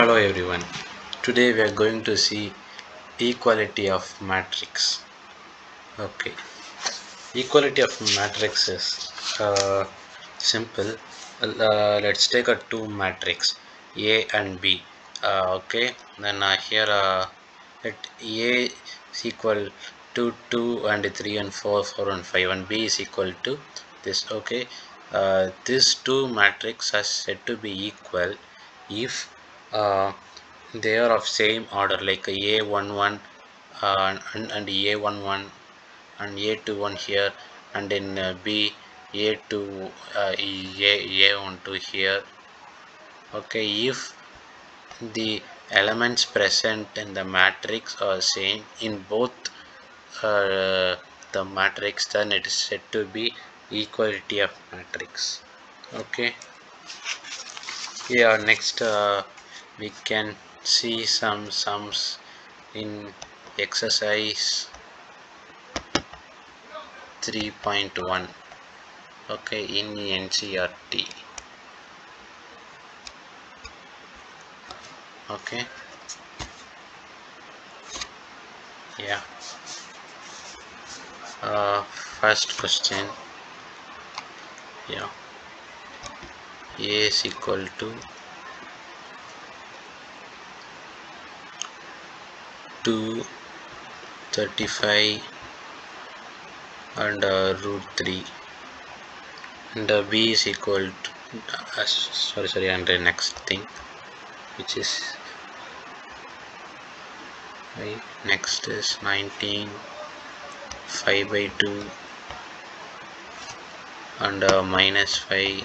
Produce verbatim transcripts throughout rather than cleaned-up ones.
Hello everyone. Today we are going to see equality of matrix. Okay. Equality of matrix is uh, simple. Uh, let's take a two matrix A and B. Uh, okay. Then uh, here uh, let A is equal to two and three and four, four and five, and B is equal to this. Okay. Uh, these two matrix are said to be equal if uh, they are of same order, like A one one uh, and, and A one one and A two one here, and in uh, B A two uh, A, A one two here. Okay, if the elements present in the matrix are same in both uh, the matrix, then it is said to be equality of matrix. Okay. Yeah, next uh, we can see some sums in exercise three point one. Okay, in N C E R T. Okay, yeah. Uh, first question. Yeah, A is equal to two thirty-five and uh, root three, and uh, B is equal to uh, sorry sorry and the next thing, which is right, next is nineteen, five by two and uh, minus five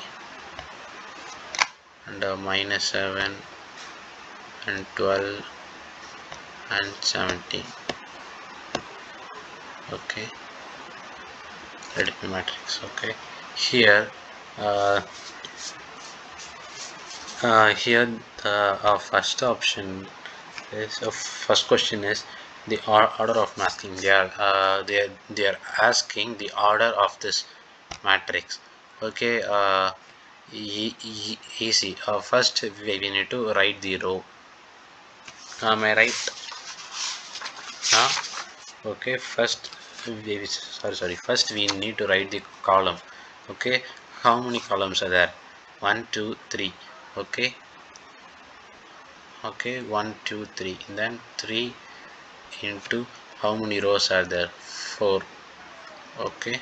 and uh, minus seven and twelve and seventeen. Okay, let it be matrix. Okay, here uh, uh, here the uh, first option is uh, first question is the or order of masking. They are uh, they are, they are asking the order of this matrix. Okay, uh, e e easy. Uh, first we, we need to write the row. Am I right? Huh? Okay, first we sorry sorry first we need to write the column. Okay, how many columns are there? One, two, three. Okay, okay, one, two, three. Then three into how many rows are there? Four. Okay,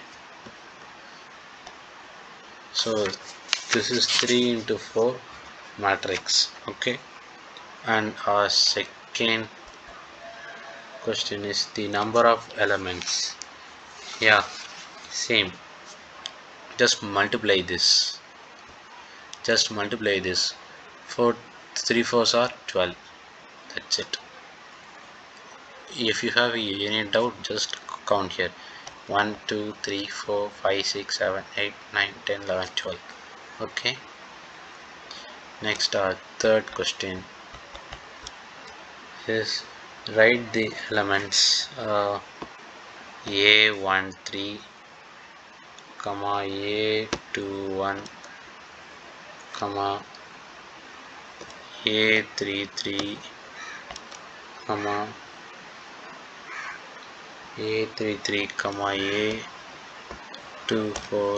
so this is three into four matrix. Okay, and our second question is the number of elements. Yeah, same. Just multiply this. Just multiply this. Four, three fours are twelve. That's it. If you have any doubt, just count here. One, two, three, four, five, six, seven, eight, nine, ten, eleven, twelve. Okay. Next, our third question is write the elements uh, A one three, comma A two one, comma A three three, comma A three three, comma A two four,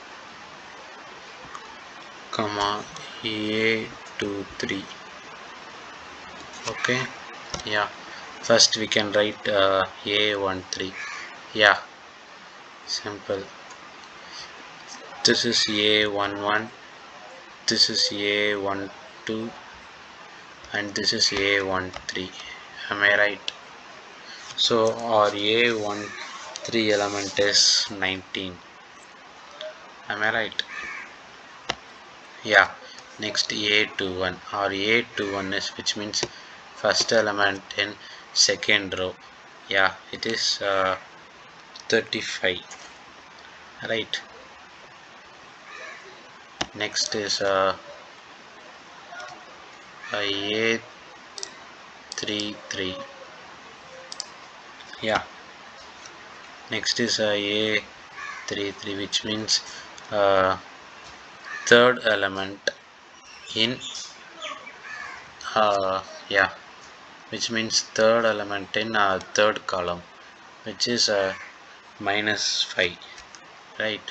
comma A two three. Okay, yeah. First we can write uh, A one three. Yeah, simple. This is A one one, this is A one two, and this is A one three. Am I right? So our A one three element is nineteen. Am I right? Yeah. Next A two one. Our A two one is, which means first element in second row. Yeah, it is uh, thirty-five. Right. Next is uh, A three three. Yeah. Next is uh, A three three, which means uh, third element in uh, yeah, which means third element in uh, third column, which is uh, minus five, right?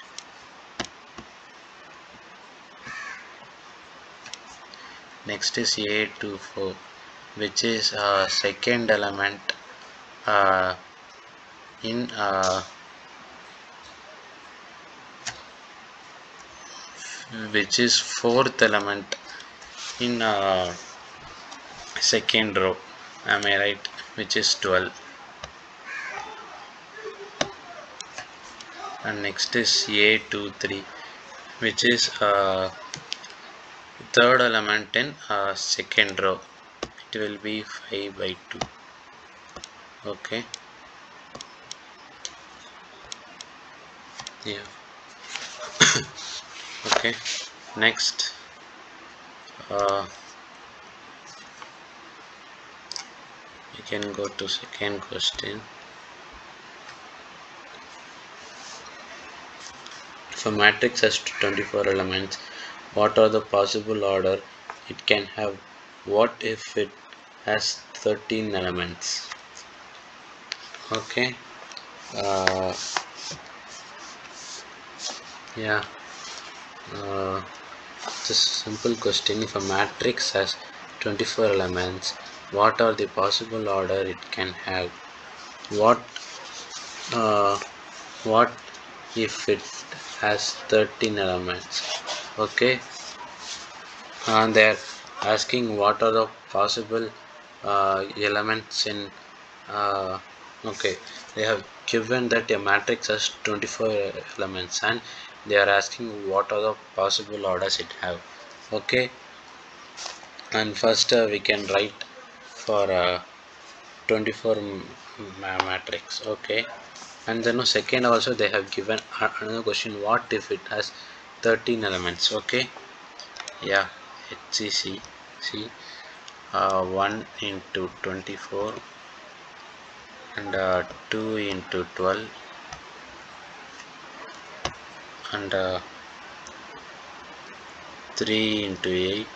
Next is A twenty-four, which is uh, second element uh, in uh, which is fourth element in uh, second row. Am I right? Which is twelve. And next is A twenty-three, which is uh, third element in uh, second row. It will be five by two. Okay. Yeah. Okay. Next, uh, we can go to second question. If a matrix has twenty-four elements, what are the possible order it can have? What if it has thirteen elements? Okay. Uh, yeah. Uh, it's a simple question. If a matrix has twenty-four elements, what are the possible order it can have? What uh, what if it has thirteen elements? Okay, and they're asking what are the possible uh, elements in uh, okay, they have given that a matrix has twenty-four elements and they are asking what are the possible orders it have. Okay, and first uh, we can write for uh, twenty-four ma matrix. Okay, and then uh, second also they have given another question, what if it has thirteen elements? Okay, yeah, H C C see uh, one into twenty-four and uh, two into twelve and uh, three into eight.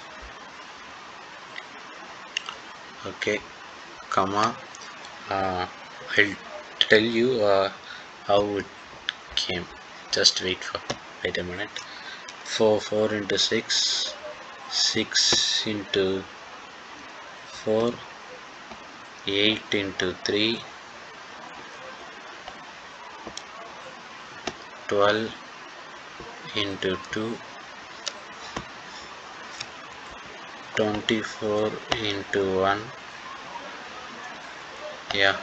Okay, comma, uh, I'll tell you uh, how it came. Just wait for wait a minute. four four into six, six into four, eight into three, twelve into two, twenty-four into one. Yeah,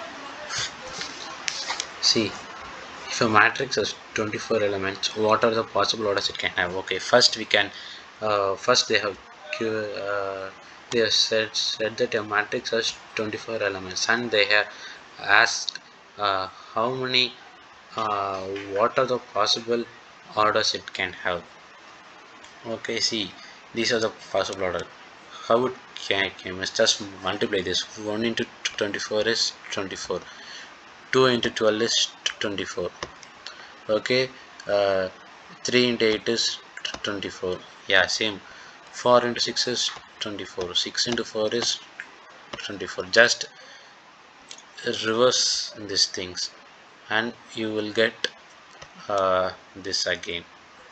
see, if a matrix has twenty-four elements, what are the possible orders it can have? Okay, first we can uh, first they have uh, they have said, said that a matrix has twenty-four elements and they have asked uh, how many uh, what are the possible orders it can have. Okay, see, these are the possible order. How it can, can just multiply this. one into twenty-four is twenty-four, two into twelve is twenty-four. Okay, uh, three into eight is twenty-four. Yeah, same. four into six is twenty-four, six into four is twenty-four. Just reverse these things and you will get uh, this again.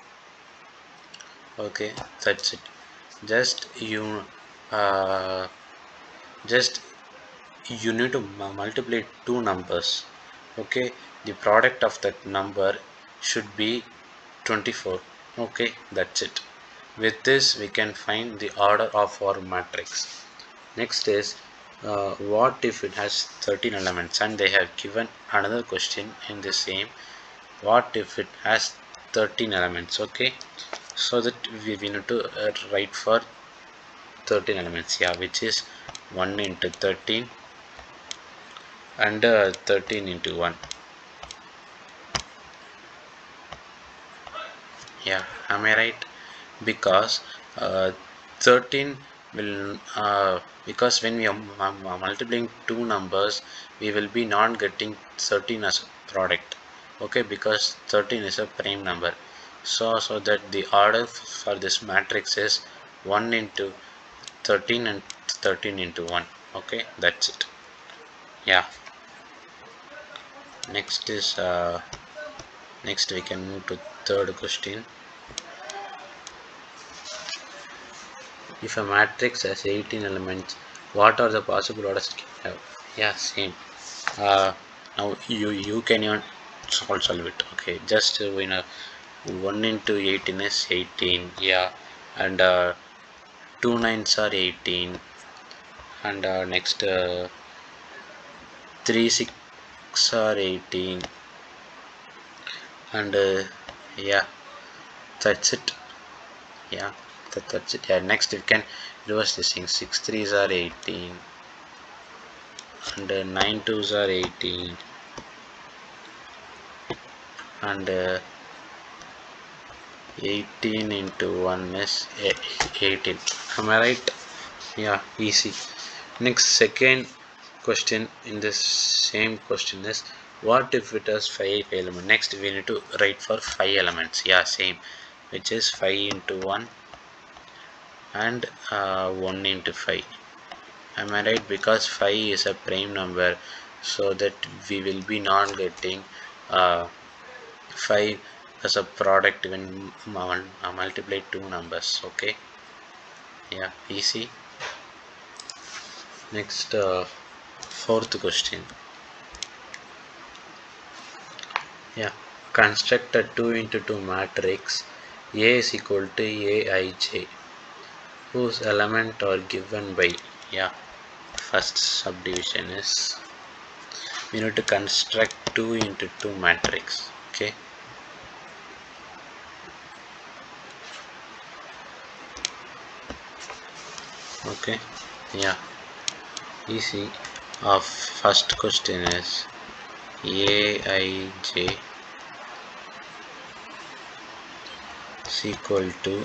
Okay, that's it. Just you uh, just you need to multiply two numbers. Okay, the product of that number should be twenty-four. Okay, that's it. With this we can find the order of our matrix. Next is uh, what if it has thirteen elements, and they have given another question in the same, what if it has thirteen elements. Okay, so that we, we need to uh, write for thirteen elements, yeah, which is one into thirteen and uh, thirteen into one. Yeah, am I right? Because uh, thirteen will uh, because when we are multiplying two numbers we will be not getting thirteen as a product. Okay, because thirteen is a prime number. So so that the order for this matrix is one into thirteen and thirteen into one. Okay, that's it. Yeah, next is uh, next we can move to third question. If a matrix has eighteen elements, what are the possible orders it can have? Yeah, same. Uh, now you you can even solve, solve it. Okay, just uh, you know one into eighteen is eighteen. Yeah, and uh, two nines are eighteen, and uh, next uh, three six are eighteen, and uh, yeah, that's it. Yeah, that, that's it. Yeah, next we can reverse this thing. Six threes are eighteen, and uh, nine twos are eighteen, and uh, eighteen into one is eighteen. Am I right? Yeah, easy. Next, second question in this same question is, what if it has five elements? Next we need to write for five elements. Yeah, same, which is five into one and uh, one into five. Am I right? Because five is a prime number, so that we will be not getting uh, five as a product when uh, multiply two numbers. Okay, yeah, easy. Next, uh, fourth question. Yeah, construct a two into two matrix. A is equal to Aij, whose element are given by. Yeah, first subdivision is we need to construct two into two matrix. Okay, okay, yeah, easy. Our first question is Aij is equal to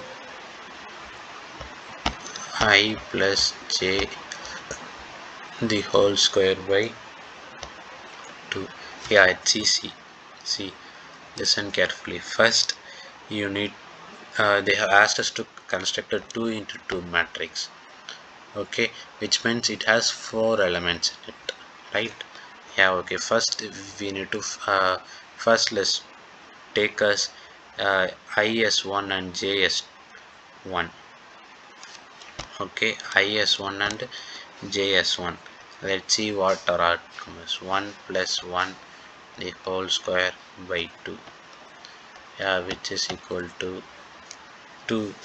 I plus j the whole square by two. Yeah, it's easy. See, listen carefully. First, you need uh, they have asked us to construct a two into two matrix. Okay, which means it has four elements in it, right? Yeah, okay. First, we need to uh, first let's take us uh, I as one and j as one. Okay, I as one and j as one. Let's see what our outcome is. one plus one the whole square by two. Yeah, which is equal to two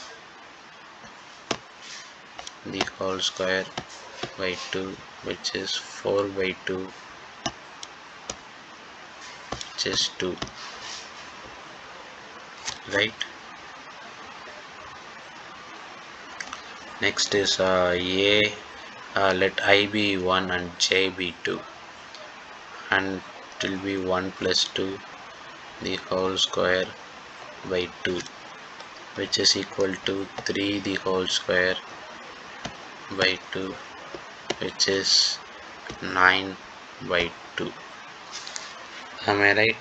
the whole square by two, which is four by two, which is two, right? Next is uh, a uh, let I be one and j be two, and it will be one plus two the whole square by two, which is equal to three the whole square by two, which is nine by two. Am I right?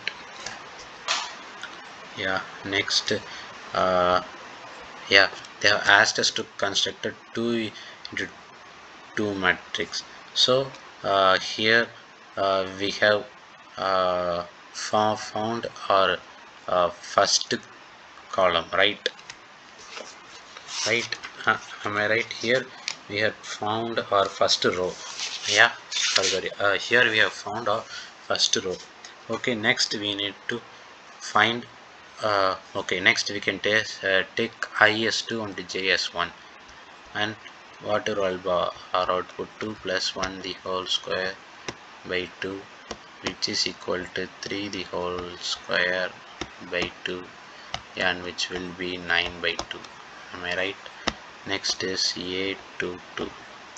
Yeah, next uh, yeah, they have asked us to construct a two into two matrix. So uh, here uh, we have uh, found our uh, first column, right? Right? Uh, am I right? Here we have found our first row. Yeah, sorry. Uh, here we have found our first row. Okay, next we need to find uh, okay, next we can test, uh, take I as two and j as one, and what will be our output? Two plus one the whole square by two, which is equal to three the whole square by two, and which will be nine by two. Am I right? Next is a two two.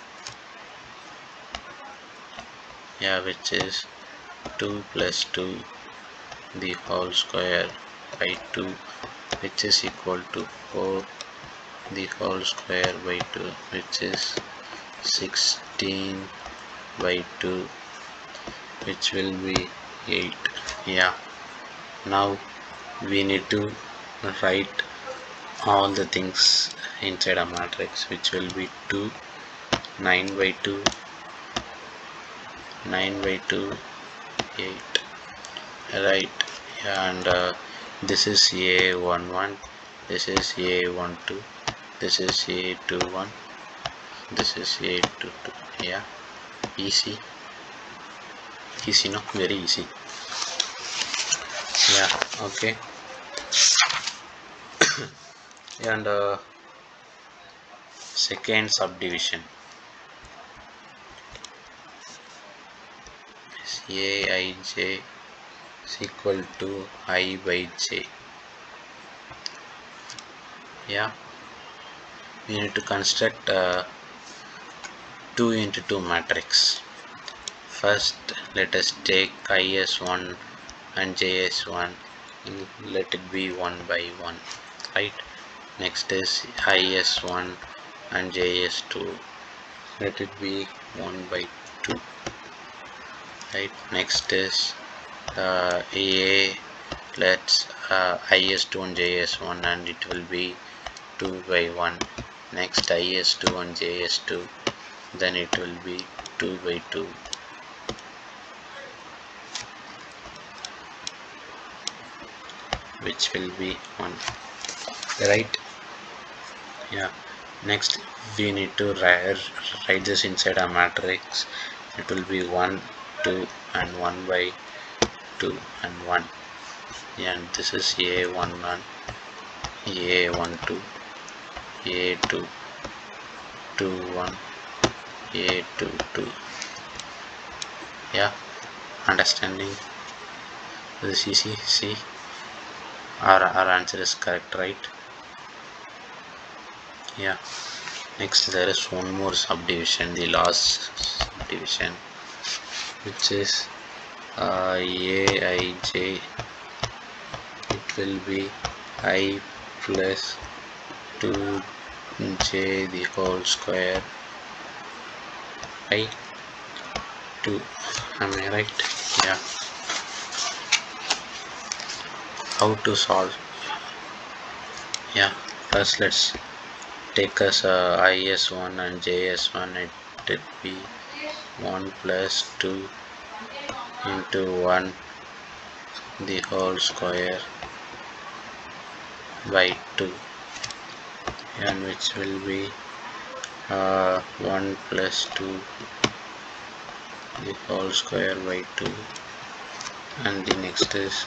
Yeah, which is two plus two the whole square by two, which is equal to four the whole square by two, which is sixteen by two, which will be eight. Yeah, now we need to write all the things inside a matrix, which will be two nine by two, nine by two, eight, right? And uh, this is A one one, this is A one two, this is A two one, this is A two two. Yeah, easy, easy, no, very easy. Yeah, okay. And uh, second subdivision, Aij is equal to I by j. Yeah, we need to construct a two into two matrix. First, let us take I S one and J S one, let it be one by one, right? Next is I S one and J S two, let it be one by two, right? Next is uh, A, let's uh, I S two and J S one, and it will be two by one. Next I S two and J S two, then it will be two by two. Which will be one, right? Yeah. Next we need to write, write this inside a matrix. It will be one, two, and one by two and one. Yeah, and this is A one one, A one two, A two, two one, A two two. Yeah, understanding? This is easy. See, our, our answer is correct, right? Yeah. Next there is one more subdivision, the last subdivision, which is uh, Aij. It will be I plus two j the whole square by two. Am I right? Yeah. How to solve? Yeah, first let's take us uh, I S one and J S one. It would be one plus two into one the whole square by two, and which will be uh, one plus two the whole square by two, and the next is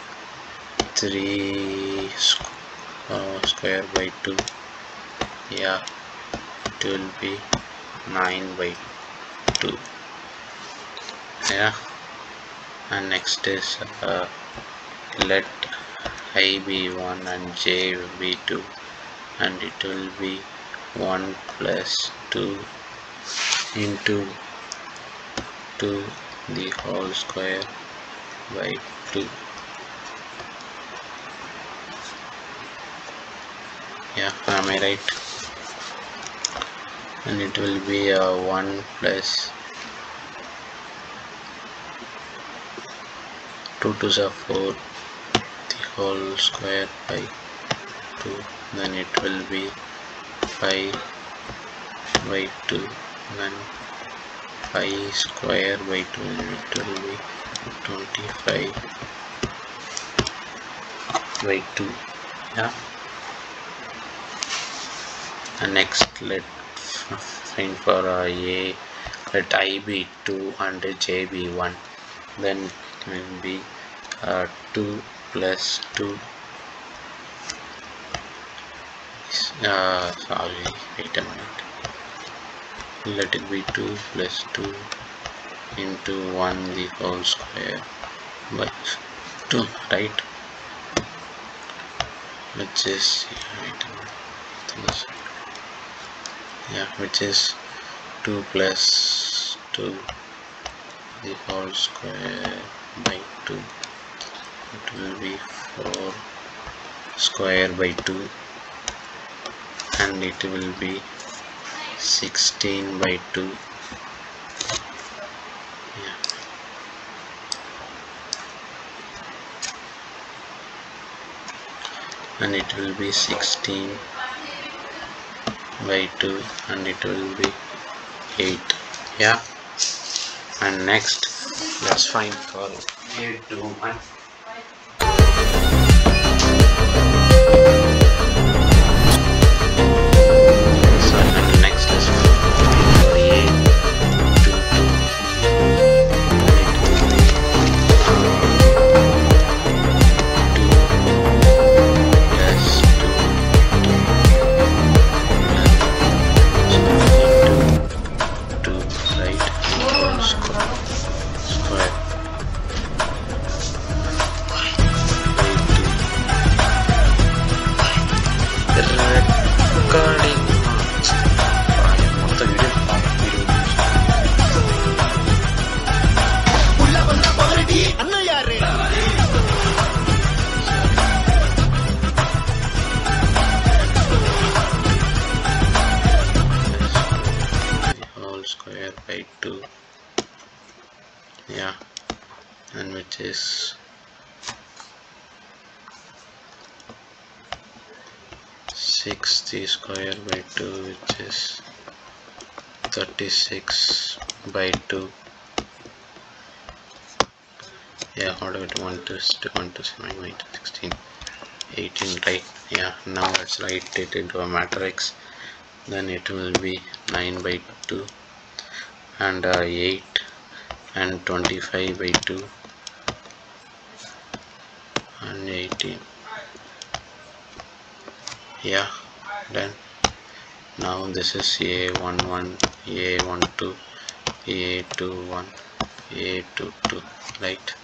three squ uh, square by two. Yeah, it will be nine by two. Yeah, and next is uh, let I be one and j be two, and it will be one plus two into two the whole square by two. Yeah, am I right? And it will be a uh, one plus two twos are four the whole square by two, then it will be five by two, then five square by two, and it will be twenty-five by two. Yeah, and next let find for uh, a let I be two and j be one, then it will be uh, two plus two uh, sorry wait a minute, let it be two plus two into one the whole square by two, right? Which is wait a minute, yeah, which is two plus two the whole square by two. It will be four square by two, and it will be sixteen by two. Yeah, and it will be sixteen by two, and it will be eight. Yeah, and next let's find for eight to one. So and next let's find for eight to two. Square by two, yeah, and which is sixty square by two, which is thirty-six by two. Yeah, what about one to one to seven, sixteen, eighteen, right? Yeah, now let's write it into a matrix. Then it will be nine by two and uh, eight and twenty-five by two and eighteen. Yeah, then now this is A one one, A one two, A two one, A two two, right?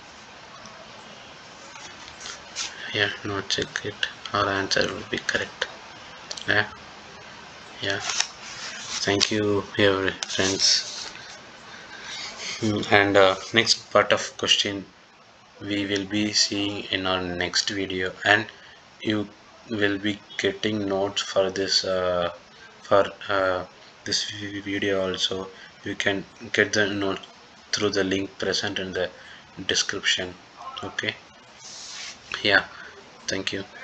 Yeah, now check it, our answer will be correct. Yeah, yeah, thank you here friends. And uh, next part of question we will be seeing in our next video, and you will be getting notes for this uh, for uh, this video also. You can get the note through the link present in the description. Okay, yeah, thank you.